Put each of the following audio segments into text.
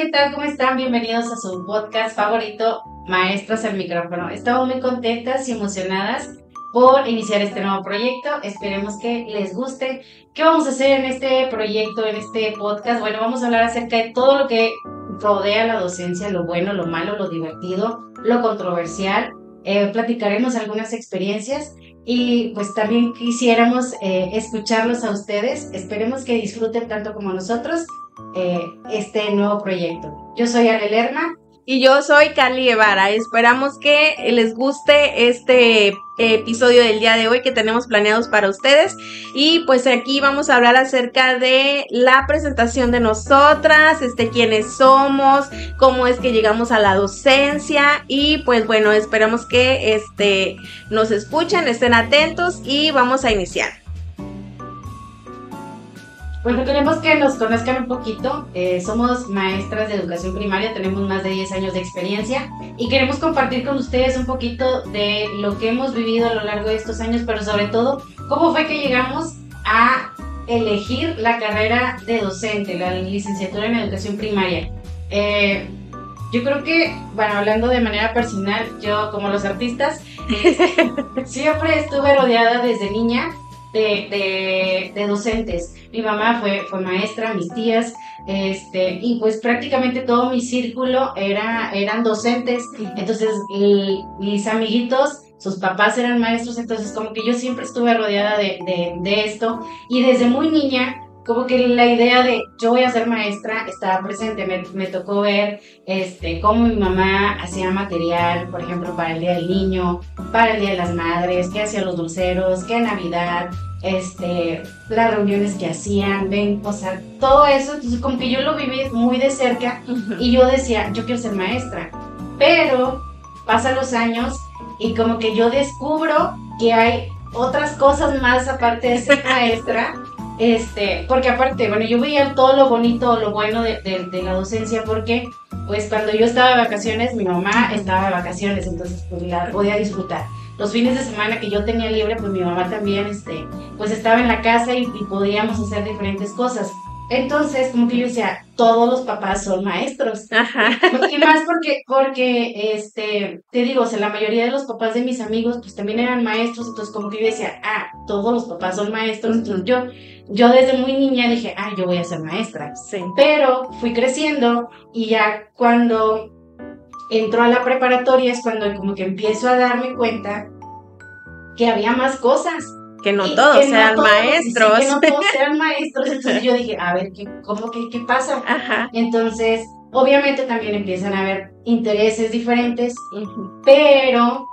¿qué tal? ¿Cómo están? Bienvenidos a su podcast favorito, Maestras al Micrófono. Estamos muy contentas y emocionadas por iniciar este nuevo proyecto. Esperemos que les guste. ¿Qué vamos a hacer en este proyecto, en este podcast? Bueno, vamos a hablar acerca de todo lo que rodea la docencia, lo bueno, lo malo, lo divertido, lo controversial. Platicaremos algunas experiencias y pues también quisiéramos escucharlos a ustedes. Esperemos que disfruten tanto como nosotros este nuevo proyecto. Yo soy Ale Lerma. Y yo soy Carly Guevara. Esperamos que les guste este episodio del día de hoy que tenemos planeados para ustedes. Y pues aquí vamos a hablar acerca de la presentación de nosotras, quiénes somos, cómo es que llegamos a la docencia. Y pues bueno, esperamos que nos escuchen, estén atentos y vamos a iniciar. Bueno, queremos que nos conozcan un poquito. Somos maestras de educación primaria, tenemos más de 10 años de experiencia y queremos compartir con ustedes un poquito de lo que hemos vivido a lo largo de estos años, pero sobre todo, cómo fue que llegamos a elegir la carrera de docente, la licenciatura en educación primaria. Yo creo que, bueno, hablando de manera personal, yo como los artistas, siempre estuve rodeada desde niña de docentes. Mi mamá fue maestra, mis tías, y pues prácticamente todo mi círculo eran docentes. Entonces mis amiguitos, sus papás eran maestros, entonces como que yo siempre estuve rodeada de esto, y desde muy niña como que la idea de yo voy a ser maestra estaba presente. Me tocó ver cómo mi mamá hacía material, por ejemplo, para el Día del Niño, para el Día de las Madres, qué hacían los dulceros, qué Navidad, las reuniones que hacían, o sea, todo eso. Entonces como que yo lo viví muy de cerca y yo decía, yo quiero ser maestra. Pero pasan los años y como que yo descubro que hay otras cosas más aparte de ser maestra. Porque aparte, bueno, yo veía todo lo bonito, lo bueno de la docencia, porque pues cuando yo estaba de vacaciones, mi mamá estaba de vacaciones, entonces pues la podía disfrutar. Los fines de semana que yo tenía libre, pues mi mamá también, pues estaba en la casa y podíamos hacer diferentes cosas. Entonces, como que yo decía, todos los papás son maestros. Ajá. Y más porque te digo, o sea, la mayoría de los papás de mis amigos, pues también eran maestros, entonces como que yo decía, todos los papás son maestros. Entonces yo desde muy niña dije, yo voy a ser maestra. Sí. Pero fui creciendo y ya cuando entró a la preparatoria es cuando como que empiezo a darme cuenta que había más cosas. Que no todos sean maestros. Que no todos sean maestros. Entonces yo dije, a ver, ¿qué pasa? Ajá. Entonces, obviamente también empiezan a haber intereses diferentes, pero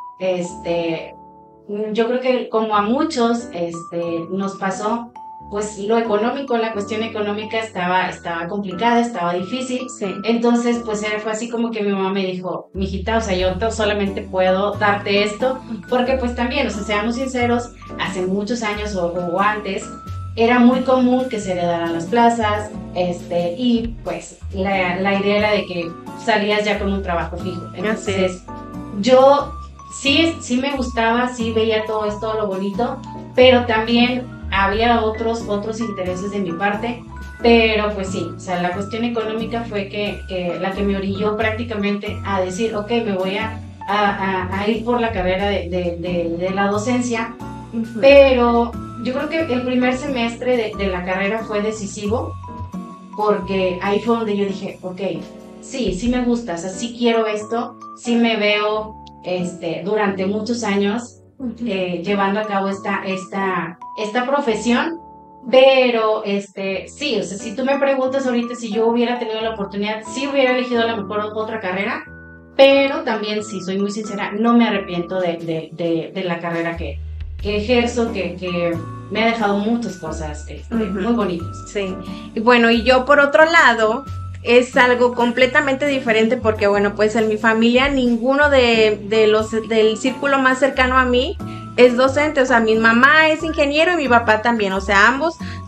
yo creo que como a muchos nos pasó, pues lo económico, la cuestión económica estaba complicada, estaba difícil. Sí. Entonces pues fue así como que mi mamá me dijo, mijita, o sea, yo solamente puedo darte esto, porque pues también, o sea, seamos sinceros, hace muchos años o antes, era muy común que se heredaran las plazas, y pues la idea era de que salías ya con un trabajo fijo. Entonces yo sí me gustaba, sí veía todo esto, lo bonito, pero también había otros intereses de mi parte, pero pues sí, o sea, la cuestión económica fue que la que me orilló prácticamente a decir, ok, me voy a ir por la carrera de la docencia. Pero yo creo que el primer semestre de la carrera fue decisivo, porque ahí fue donde yo dije, ok, sí me gusta, o sea, sí quiero esto, sí me veo durante muchos años llevando a cabo esta profesión. Pero sí, o sea, si tú me preguntas ahorita si yo hubiera tenido la oportunidad, sí hubiera elegido a lo mejor otra carrera, pero también, sí, soy muy sincera, no me arrepiento de la carrera que ejerzo, que me ha dejado muchas cosas muy bonitas. Sí, y bueno, y yo por otro lado, es algo completamente diferente porque, bueno, pues en mi familia ninguno del círculo más cercano a mí es docente. O sea, mi mamá es ingeniero y mi papá también, o sea, ambos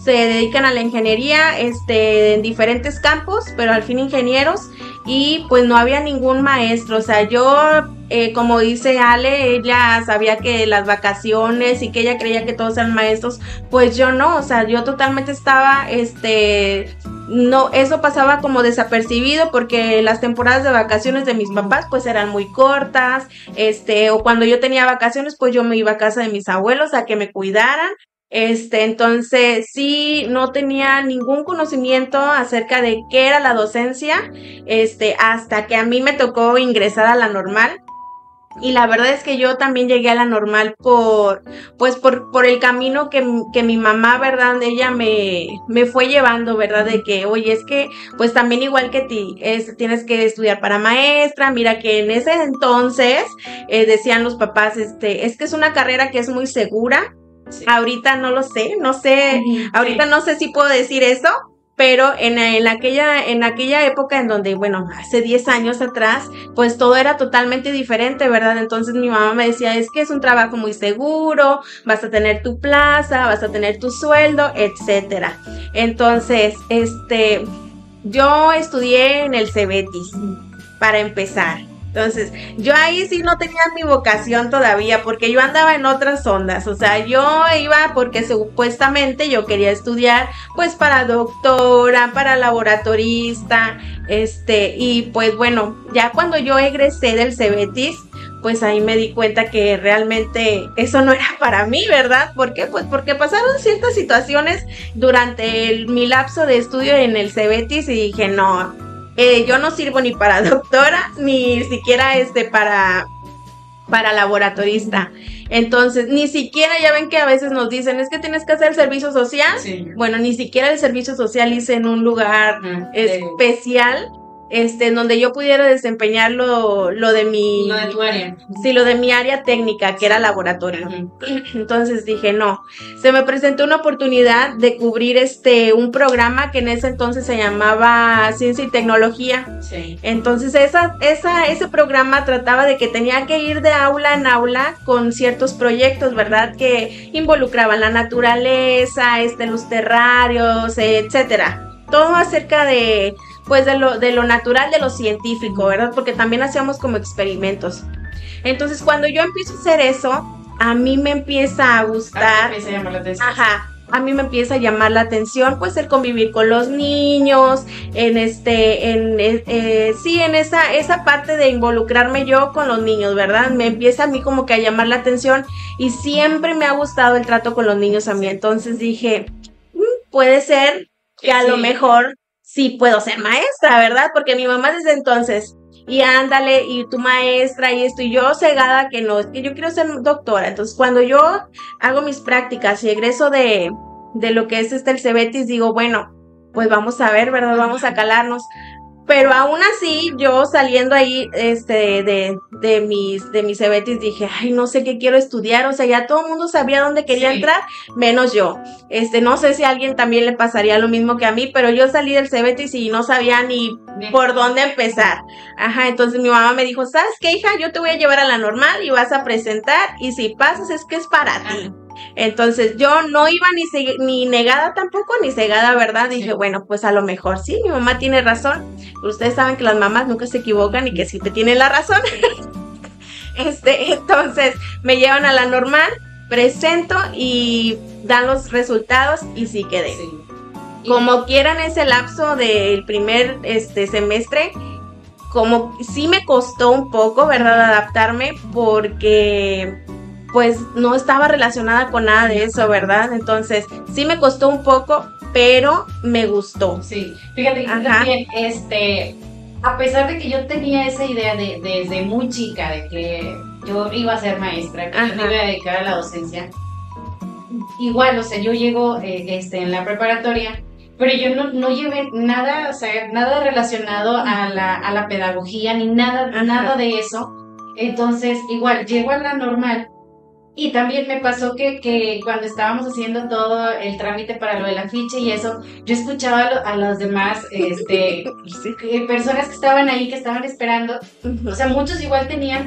se dedican a la ingeniería, en diferentes campos, pero al fin ingenieros, y pues no había ningún maestro. O sea, yo, como dice Ale, ella sabía que las vacaciones y que ella creía que todos eran maestros, pues yo no. O sea, yo totalmente estaba, no, eso pasaba como desapercibido, porque las temporadas de vacaciones de mis papás pues eran muy cortas, o cuando yo tenía vacaciones pues yo me iba a casa de mis abuelos a que me cuidaran. Entonces sí, no tenía ningún conocimiento acerca de qué era la docencia, hasta que a mí me tocó ingresar a la normal. Y la verdad es que yo también llegué a la normal por el camino que mi mamá, ¿verdad? Ella me fue llevando, ¿verdad? De que, oye, es que, pues también igual que ti, tienes que estudiar para maestra. Mira que en ese entonces, decían los papás, es que es una carrera que es muy segura. Sí. Ahorita no lo sé, ahorita no sé si puedo decir eso, pero en aquella época en donde, bueno, hace 10 años atrás, pues todo era totalmente diferente, ¿verdad? Entonces mi mamá me decía, es que es un trabajo muy seguro, vas a tener tu plaza, vas a tener tu sueldo, etcétera. Entonces, yo estudié en el Cebetis, para empezar. Entonces, yo ahí sí no tenía mi vocación todavía, porque yo andaba en otras ondas. O sea, yo iba porque supuestamente yo quería estudiar pues para doctora, para laboratorista, y pues bueno, ya cuando yo egresé del Cebetis, pues ahí me di cuenta que realmente eso no era para mí, ¿verdad? ¿Por qué? Pues porque pasaron ciertas situaciones durante mi lapso de estudio en el Cebetis y dije, no, yo no sirvo ni para doctora, ni siquiera para laboratorista. Entonces, ni siquiera, ya ven que a veces nos dicen, es que tienes que hacer el servicio social. Sí. Bueno, ni siquiera el servicio social hice en un lugar especial, en donde yo pudiera desempeñar lo de tu área. Sí, lo de mi área técnica, que era laboratorio. Entonces dije, no, se me presentó una oportunidad de cubrir un programa que en ese entonces se llamaba Ciencia y Tecnología. Sí. Entonces ese programa trataba de que tenía que ir de aula en aula con ciertos proyectos, ¿verdad? Que involucraban la naturaleza, los terrarios, etcétera. Todo acerca de lo natural, de lo científico, ¿verdad? Porque también hacíamos como experimentos. Entonces, cuando yo empiezo a hacer eso, a mí me empieza a gustar. Me empieza a llamar la atención. Ajá. A mí me empieza a llamar la atención, pues el convivir con los niños, en esa parte de involucrarme yo con los niños, ¿verdad? Me empieza a mí como que a llamar la atención y siempre me ha gustado el trato con los niños a mí. Entonces dije, puede ser que a lo mejor sí puedo ser maestra, ¿verdad? Porque mi mamá desde entonces, y ándale, y tu maestra, y esto, y yo cegada que no, es que yo quiero ser doctora. Entonces, cuando yo hago mis prácticas y egreso de lo que es el Cebetis, digo, bueno, pues vamos a ver, ¿verdad? Vamos a calarnos. Pero aún así, yo saliendo ahí de mis Cebetis dije, ay, no sé qué quiero estudiar. O sea, ya todo el mundo sabía dónde quería entrar, menos yo. No sé si a alguien también le pasaría lo mismo que a mí, pero yo salí del Cebetis y no sabía ni por dónde empezar. Ajá, entonces mi mamá me dijo, ¿sabes qué, hija? Yo te voy a llevar a la normal y vas a presentar, y si pasas es que es para ti. Entonces yo no iba ni negada tampoco, ni cegada, ¿verdad? Dije, bueno, pues a lo mejor sí, mi mamá tiene razón. Ustedes saben que las mamás nunca se equivocan y que siempre tienen la razón. Entonces me llevan a la normal, presento y dan los resultados y sí quedé. Sí. Como quieran, ese lapso del primer semestre, como sí me costó un poco, ¿verdad? Adaptarme, porque pues no estaba relacionada con nada de eso, ¿verdad? Entonces sí me costó un poco, pero me gustó. Sí, fíjate que también, a pesar de que yo tenía esa idea desde muy chica de que yo iba a ser maestra, que yo me iba a dedicar a la docencia, igual, o sea, yo llego en la preparatoria, pero yo no llevé nada, o sea, nada relacionado a la pedagogía, ni nada de eso. Entonces, igual, llego a la normal. Y también me pasó que cuando estábamos haciendo todo el trámite para lo del afiche y eso, yo escuchaba a los demás personas que estaban ahí, que estaban esperando. O sea, muchos igual tenían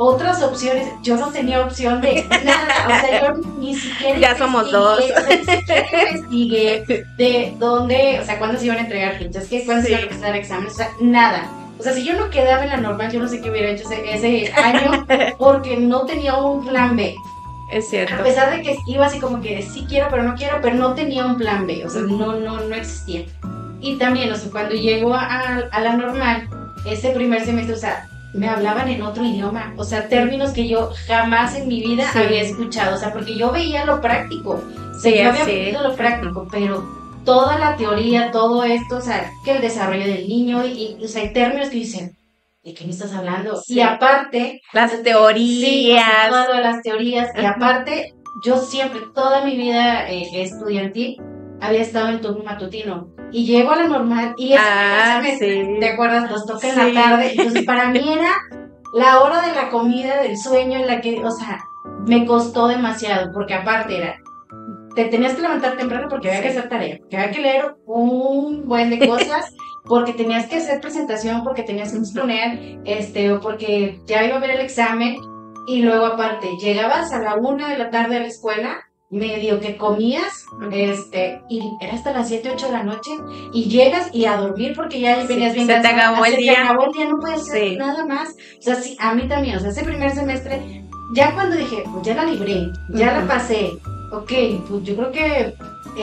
otras opciones, yo no tenía opción de nada, o sea, yo ni siquiera ya somos dos. O sea, ni siquiera investigué de dónde, o sea, cuándo se iban a entregar fichas, cuándo se iban a empezar exámenes, o sea, nada. O sea, si yo no quedaba en la normal, yo no sé qué hubiera hecho ese año, porque no tenía un plan B. Es cierto. A pesar de que iba así como que sí quiero, pero no tenía un plan B, o sea, no existía. Y también, o sea, cuando llego a la normal, ese primer semestre, o sea, me hablaban en otro idioma, o sea, términos que yo jamás en mi vida había escuchado, o sea, porque yo veía lo práctico, yo había aprendido lo práctico, pero toda la teoría, todo esto, o sea, que el desarrollo del niño, o sea, hay términos que dicen, ¿de qué me estás hablando? Sí. Y aparte, las teorías. Todas las teorías, y aparte, yo siempre, toda mi vida estudiantil, había estado en turno matutino. Y llego a la normal y ¿te acuerdas? Nos toca en la tarde. Entonces, para mí era la hora de la comida, del sueño, en la que, o sea, me costó demasiado, porque aparte era, te tenías que levantar temprano porque había que hacer tarea, porque había que leer un buen de cosas, porque tenías que hacer presentación, porque tenías que exponer, o porque ya iba a haber el examen, y luego aparte, llegabas a la 1 de la tarde a la escuela, medio que comías, y era hasta las 7, 8 de la noche, y llegas y a dormir porque ya venías bien cansada. Se te acabó el día. Se te acabó el día, no puedes hacer nada más. O sea, sí, a mí también, o sea, ese primer semestre, ya cuando dije, pues ya la libré, ya la pasé, ok, pues yo creo que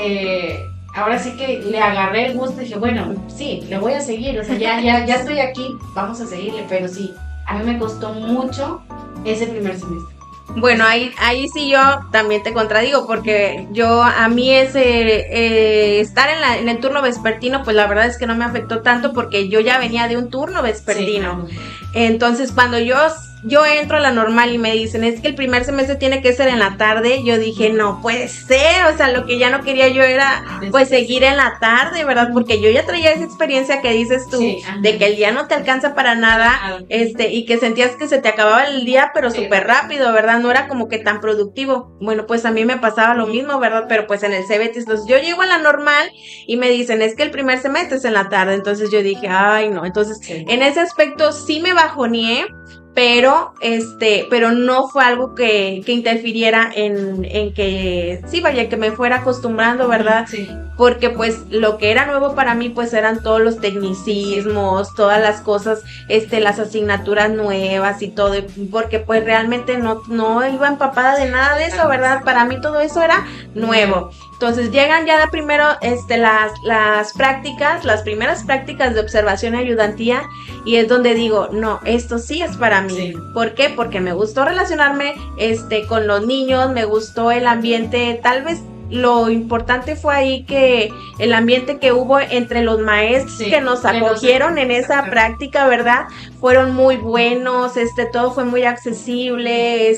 ahora sí que le agarré el gusto y dije, bueno, sí, le voy a seguir, o sea, ya estoy aquí, vamos a seguirle, pero sí, a mí me costó mucho ese primer semestre. Bueno, ahí sí yo también te contradigo, porque a mí ese estar en el turno vespertino, pues la verdad es que no me afectó tanto, porque yo ya venía de un turno vespertino. Sí. Entonces, cuando yo entro a la normal y me dicen, es que el primer semestre tiene que ser en la tarde, yo dije, no puede ser, o sea, lo que ya no quería yo era, pues, seguir en la tarde, ¿verdad? Porque yo ya traía esa experiencia que dices tú, de que el día no te alcanza para nada, y que sentías que se te acababa el día, pero súper rápido, ¿verdad? No era como que tan productivo. Bueno, pues a mí me pasaba lo mismo, ¿verdad? Pero pues en el CBT, entonces yo llego a la normal y me dicen, es que el primer semestre es en la tarde, entonces yo dije, ay, no, entonces en ese aspecto sí me bajoneé, pero no fue algo que interfiriera en que sí, vaya, que me fuera acostumbrando, ¿verdad? Sí. Porque pues lo que era nuevo para mí pues eran todos los tecnicismos, todas las cosas, las asignaturas nuevas y todo, porque pues realmente no iba empapada de nada de eso, ¿verdad? Para mí todo eso era nuevo. Entonces llegan ya de primero las prácticas, las primeras prácticas de observación y ayudantía, y es donde digo, no, esto sí es para mí. Sí. ¿Por qué? Porque me gustó relacionarme con los niños, me gustó el ambiente, tal vez lo importante fue ahí que el ambiente que hubo entre los maestros que nos acogieron en esa práctica, ¿verdad? Fueron muy buenos, todo fue muy accesible,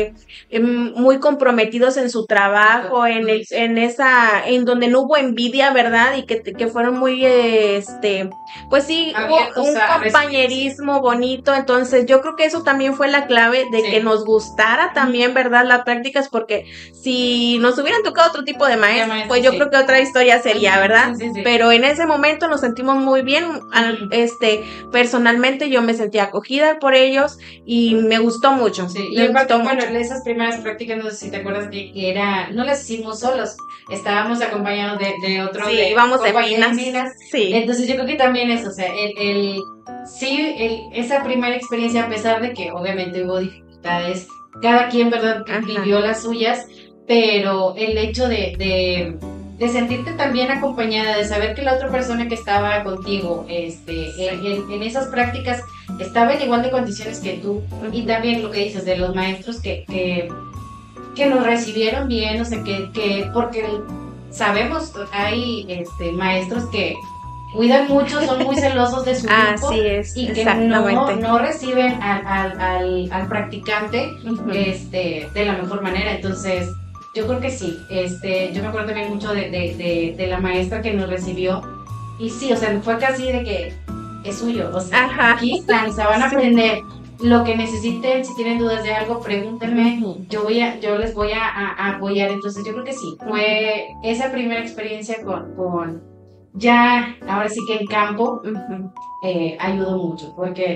muy comprometidos en su trabajo, en donde no hubo envidia, ¿verdad? Y que fueron muy, pues sí, hubo un compañerismo bonito. Entonces yo creo que eso también fue la clave de que nos gustara también, ¿verdad? Las prácticas, porque si nos hubieran tocado otro tipo de maestros, pues yo creo que otra historia sería, ¿verdad? Sí. Pero en ese momento nos sentimos muy bien, personalmente yo me sentí acogida por ellos y me gustó mucho. Sí, y bueno, esas primeras prácticas, no sé si te acuerdas que no las hicimos solos, estábamos acompañados de otros. Sí, íbamos en minas. Sí. Entonces yo creo que también eso, o sea, esa primera experiencia, a pesar de que obviamente hubo dificultades, cada quien, ¿verdad?, vivió las suyas, pero el hecho de sentirte también acompañada, de saber que la otra persona que estaba contigo en esas prácticas estaba en igual de condiciones que tú, y también lo que dices de los maestros que nos recibieron bien, o sea, que porque sabemos, hay maestros que cuidan mucho, son muy celosos de su grupo, así es, y que no reciben al practicante de la mejor manera. Entonces yo creo que sí, yo me acuerdo también mucho de la maestra que nos recibió, y sí, o sea, fue casi de que es suyo, o sea, aquí están, se van a aprender lo que necesiten, si tienen dudas de algo, pregúntenme, yo les voy a apoyar. Entonces yo creo que sí, fue esa primera experiencia con ya, ahora sí que en campo, ayudó mucho, porque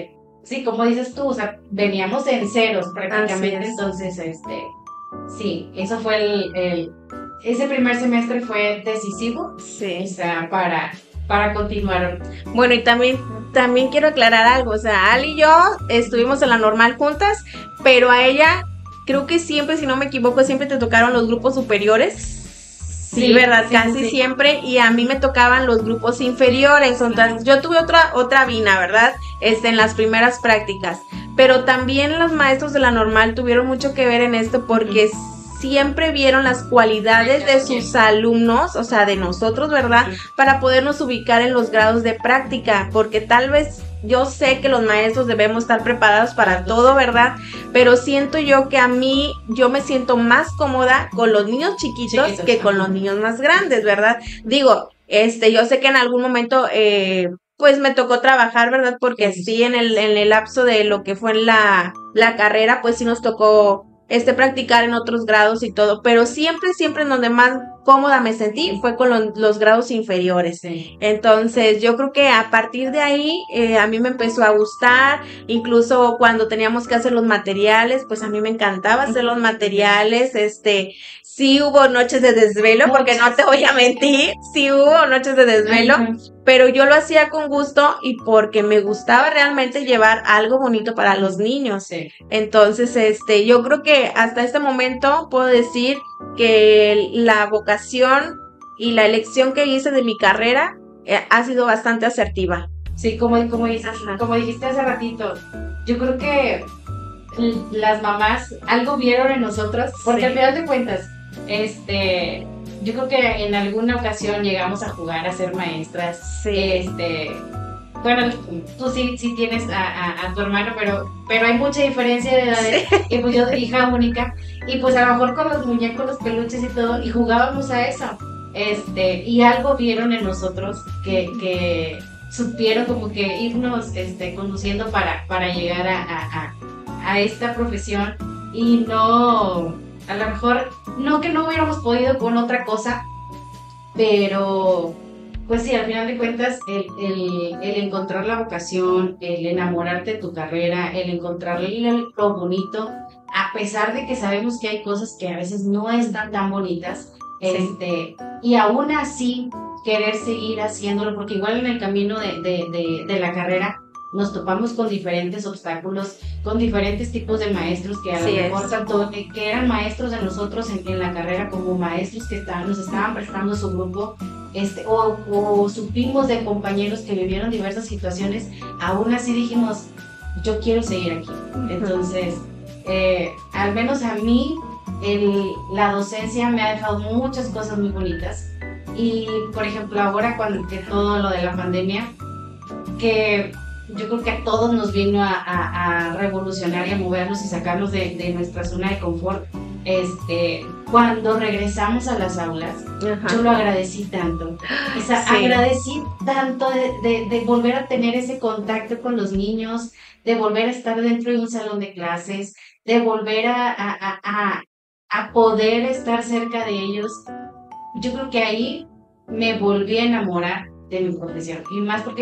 sí, como dices tú, o sea, veníamos en ceros prácticamente, Así es. entonces, sí, eso fue ese primer semestre fue decisivo, o Sí. sea, para continuar. Bueno, y también quiero aclarar algo, o sea, Ali y yo estuvimos en la normal juntas, pero a ella creo que siempre, si no me equivoco, siempre te tocaron los grupos superiores. Sí, ¿verdad? Sí, Casi sí. siempre, y a mí me tocaban los grupos inferiores. Entonces, yo tuve otra vina, ¿verdad? En las primeras prácticas. Pero también los maestros de la normal tuvieron mucho que ver en esto porque siempre vieron las cualidades de sus alumnos, o sea, de nosotros, ¿verdad? Para podernos ubicar en los grados de práctica, porque tal vez yo sé que los maestros debemos estar preparados para todo, ¿verdad? Pero siento yo que a mí, yo me siento más cómoda con los niños chiquitos que con los niños más grandes, ¿verdad? Digo, yo sé que en algún momento, pues me tocó trabajar, ¿verdad? Porque sí, en el lapso de lo que fue la carrera, pues sí nos tocó practicar en otros grados y todo, pero siempre en donde más cómoda me sentí fue con los grados inferiores. Sí. Entonces yo creo que a partir de ahí a mí me empezó a gustar, incluso cuando teníamos que hacer los materiales, pues a mí me encantaba hacer los materiales, sí hubo noches de desvelo, porque no te voy a mentir, sí hubo noches de desvelo, pero yo lo hacía con gusto y porque me gustaba realmente llevar algo bonito para los niños. Sí. Entonces, yo creo que hasta este momento puedo decir que la vocación y la elección que hice de mi carrera ha sido bastante asertiva. Sí, como dijiste hace ratito, yo creo que las mamás algo vieron en nosotros, porque al final de cuentas, yo creo que en alguna ocasión llegamos a jugar a ser maestras. Sí. Bueno, tú sí tienes a tu hermano, pero hay mucha diferencia de edades. Sí. Y pues yo, hija única, y pues a lo mejor con los muñecos, los peluches y todo, y jugábamos a eso. Y algo vieron en nosotros que supieron como que irnos conduciendo para llegar a esta profesión, y no, a lo mejor, no que no hubiéramos podido con otra cosa, pero pues sí, al final de cuentas, el encontrar la vocación, el enamorarte de tu carrera, el encontrarle lo bonito, a pesar de que sabemos que hay cosas que a veces no están tan bonitas, sí. Y aún así querer seguir haciéndolo, porque igual en el camino de la carrera nos topamos con diferentes obstáculos, con diferentes tipos de maestros que a lo mejor tanto que eran maestros de nosotros en la carrera como maestros que nos estaban prestando su grupo, o supimos de compañeros que vivieron diversas situaciones. Aún así dijimos, yo quiero seguir aquí. Entonces, al menos a mí, la docencia me ha dejado muchas cosas muy bonitas. Y, por ejemplo, ahora que todo lo de la pandemia, que yo creo que a todos nos vino a revolucionar y a movernos y sacarnos de nuestra zona de confort. Cuando regresamos a las aulas, yo lo agradecí tanto. O sea, agradecí tanto de volver a tener ese contacto con los niños, de volver a estar dentro de un salón de clases, de volver a poder estar cerca de ellos. Yo creo que ahí me volví a enamorar de mi profesión, y más porque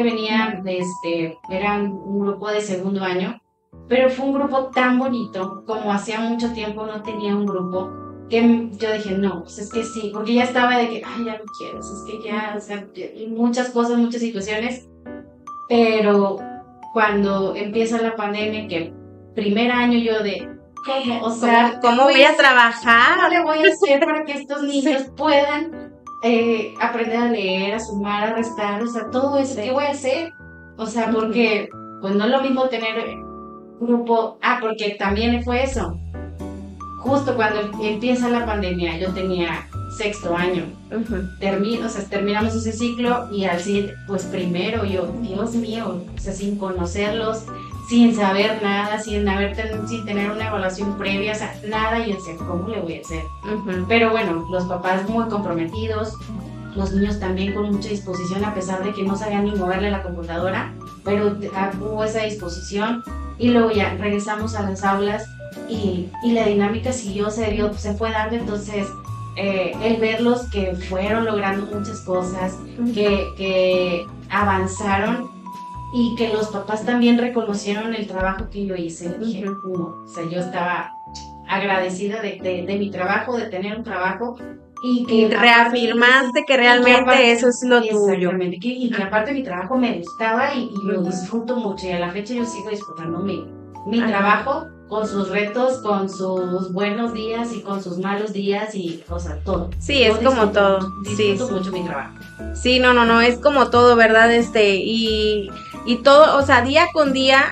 era un grupo de segundo año, pero fue un grupo tan bonito, como hacía mucho tiempo no tenía un grupo, que yo dije, no, pues es que sí, porque ya estaba de que, ay, ya no quiero, es que ya, o sea, muchas cosas, muchas situaciones, pero cuando empieza la pandemia, que primer año yo de, ¿cómo? O sea, ¿cómo voy a trabajar? ¿Cómo le voy a hacer para que estos niños puedan aprender a leer, a sumar, a restar? O sea, todo eso, ¿qué voy a hacer? O sea, porque pues no es lo mismo tener grupo, porque también fue eso. Justo cuando empieza la pandemia, yo tenía sexto año. Terminamos ese ciclo, y al siguiente, pues primero, yo, Dios mío, o sea, sin conocerlos, sin saber nada, sin tener una evaluación previa, o sea, nada, y yo decía, ¿cómo le voy a hacer? Pero bueno, los papás muy comprometidos, los niños también con mucha disposición, a pesar de que no sabían ni moverle la computadora, pero hubo esa disposición, y luego ya regresamos a las aulas, y la dinámica siguió, se fue dando. Entonces el verlos que fueron logrando muchas cosas, que avanzaron, y que los papás también reconocieron el trabajo que yo hice. Dije, no, o sea, yo estaba agradecida de mi trabajo, de tener un trabajo. Y que reafirmaste que realmente aparte, eso es lo tuyo. Y que aparte mi trabajo me gustaba y lo disfruto mucho. Y a la fecha yo sigo disfrutando mi trabajo, con sus retos, con sus buenos días y con sus malos días y, o sea, todo. Sí, es como todo. Disfruto mucho mi trabajo. Sí, no, es como todo, ¿verdad? Y todo, o sea, día con día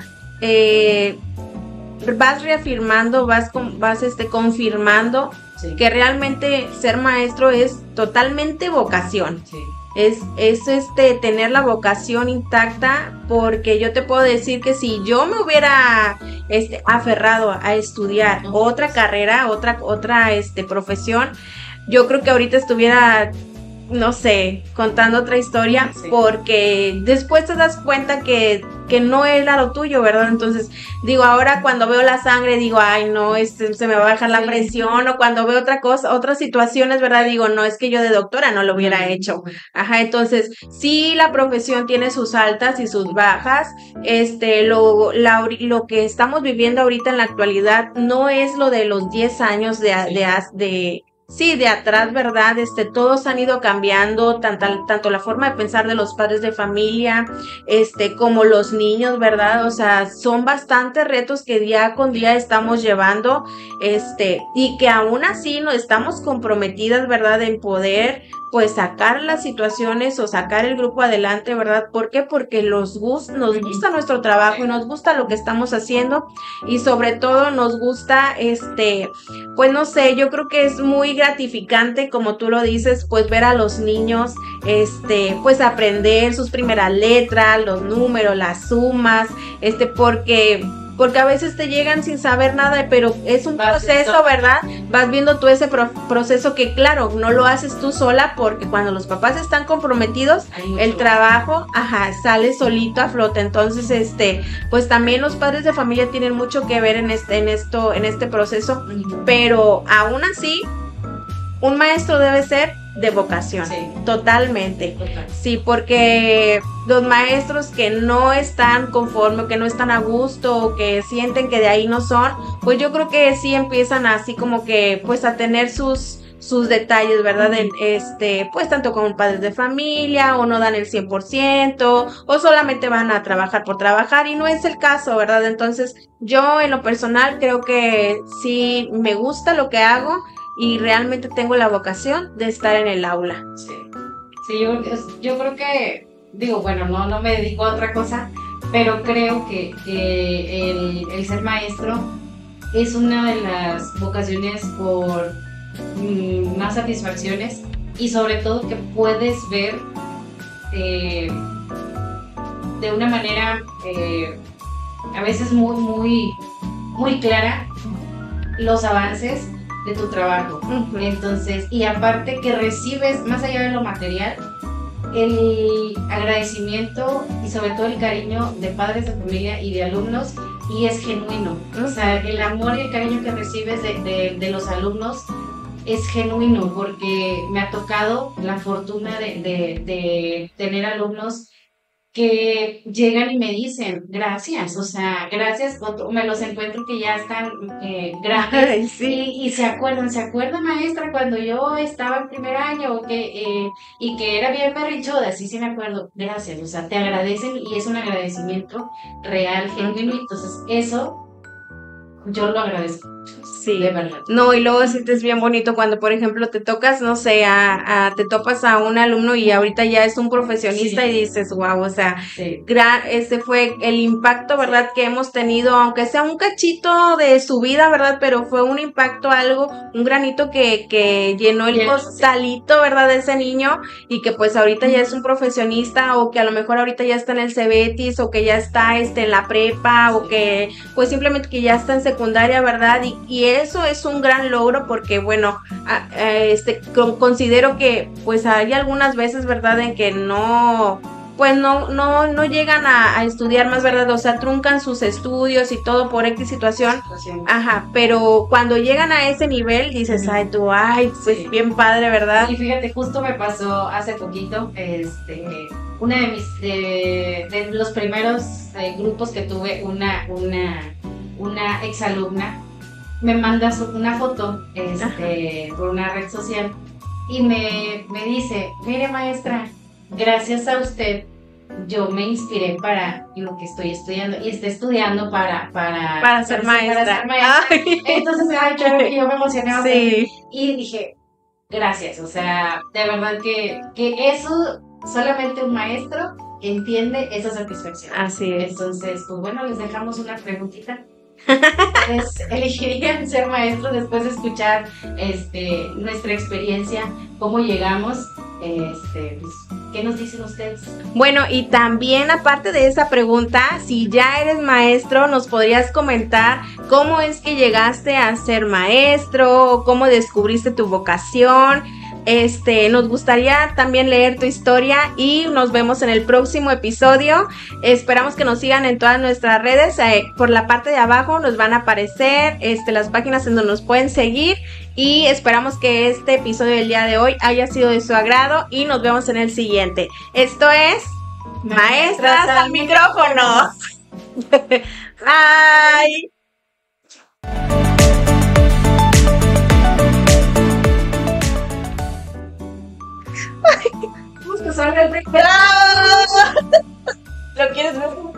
vas reafirmando, vas confirmando que realmente ser maestro es totalmente vocación. Sí. Es tener la vocación intacta, porque yo te puedo decir que si yo me hubiera aferrado a estudiar otra carrera, otra profesión, yo creo que ahorita estuviera, no sé, contando otra historia, porque después te das cuenta que no era lo tuyo, ¿verdad? Entonces, digo, ahora cuando veo la sangre, digo, ay, no, se me va a bajar la presión, o cuando veo otra cosa, otras situaciones, ¿verdad? Digo, no, es que yo de doctora no lo hubiera hecho. Ajá, entonces, sí, la profesión tiene sus altas y sus bajas. Lo que estamos viviendo ahorita en la actualidad no es lo de los 10 años de atrás, ¿verdad? Todos han ido cambiando, tanto la forma de pensar de los padres de familia, como los niños, ¿verdad? O sea, son bastantes retos que día con día estamos llevando, y que aún así no estamos comprometidas, ¿verdad? En poder, pues, sacar las situaciones o sacar el grupo adelante, ¿verdad? ¿Por qué? Porque nos gusta nuestro trabajo y nos gusta lo que estamos haciendo, y sobre todo nos gusta, pues no sé, yo creo que es muy gratificante, como tú lo dices, pues ver a los niños, pues aprender sus primeras letras, los números, las sumas, porque a veces te llegan sin saber nada, pero es un proceso, ¿verdad? Vas viendo tú ese proceso que, claro, no lo haces tú sola, porque cuando los papás están comprometidos, el trabajo, sale solito a flote. Entonces, pues también los padres de familia tienen mucho que ver en este proceso, pero aún así, un maestro debe ser de vocación, totalmente. Sí, porque los maestros que no están conformes, que no están a gusto, o que sienten que de ahí no son, pues yo creo que sí empiezan así como que pues a tener sus detalles, ¿verdad? Pues tanto como padres de familia, o no dan el 100%, o solamente van a trabajar por trabajar, y no es el caso, ¿verdad? Entonces, yo en lo personal creo que sí me gusta lo que hago, y realmente tengo la vocación de estar en el aula. Sí, yo creo que, digo, bueno, no me dedico a otra cosa, pero creo que el ser maestro es una de las vocaciones por más satisfacciones, y sobre todo que puedes ver de una manera a veces muy, muy, muy clara los avances de tu trabajo. Entonces, y aparte que recibes, más allá de lo material, el agradecimiento y sobre todo el cariño de padres de familia y de alumnos, y es genuino. O sea, el amor y el cariño que recibes de los alumnos es genuino, porque me ha tocado la fortuna de tener alumnos que llegan y me dicen gracias, o sea, gracias, me los encuentro que ya están grandes. Sí. Y se acuerdan, maestra, cuando yo estaba en primer año, y que era bien berrinchuda, sí me acuerdo, gracias, o sea, te agradecen, y es un agradecimiento real, genuino. Entonces eso yo lo agradezco. Sí, de verdad. No, y luego sientes bien bonito cuando, por ejemplo, te tocas, no sé, te topas a un alumno y ahorita ya es un profesionista, y dices, wow, o sea, ese fue el impacto, ¿verdad?, que hemos tenido, aunque sea un cachito de su vida, ¿verdad?, pero fue un impacto, un granito que llenó el costalito, ¿verdad?, de ese niño, y que pues ahorita ya es un profesionista, o que a lo mejor ahorita ya está en el Cebetis, o que ya está en la prepa, o que pues simplemente que ya está en secundaria, ¿verdad?, y eso es un gran logro, porque bueno, considero que pues hay algunas veces, ¿verdad?, en que no pues no llegan a estudiar más, ¿verdad? O sea, truncan sus estudios y todo por X situación. Ajá, pero cuando llegan a ese nivel dices, ay, pues sí, bien padre, ¿verdad? Y fíjate, justo me pasó hace poquito, una de los primeros grupos que tuve, una exalumna, me manda una foto por una red social y me dice, mire maestra, gracias a usted yo me inspiré para lo que estoy estudiando y estoy estudiando para ser maestra. Para ser maestra. Entonces, ay, claro que yo me emocioné sí. Y dije, gracias, o sea, de verdad que eso solamente un maestro entiende esa satisfacción. Así es. Entonces, pues bueno, les dejamos una preguntita. ¿Ustedes elegirían ser maestros después de escuchar nuestra experiencia, cómo llegamos? Pues, ¿qué nos dicen ustedes? Bueno, y también aparte de esa pregunta, si ya eres maestro, nos podrías comentar cómo es que llegaste a ser maestro, cómo descubriste tu vocación. Nos gustaría también leer tu historia y nos vemos en el próximo episodio. Esperamos que nos sigan en todas nuestras redes. Por la parte de abajo nos van a aparecer las páginas en donde nos pueden seguir y esperamos que este episodio del día de hoy haya sido de su agrado y nos vemos en el siguiente. Esto es Maestras al Micrófono. Bye. ¿Lo quieres ver?